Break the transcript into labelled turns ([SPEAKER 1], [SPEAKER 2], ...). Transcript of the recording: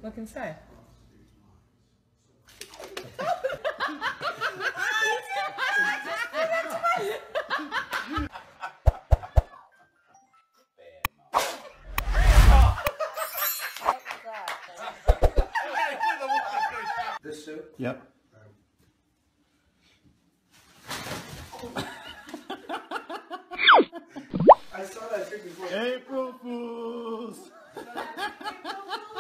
[SPEAKER 1] What can it say?
[SPEAKER 2] This suit?
[SPEAKER 3] Yep.
[SPEAKER 2] I saw that trick before.
[SPEAKER 3] April Fools!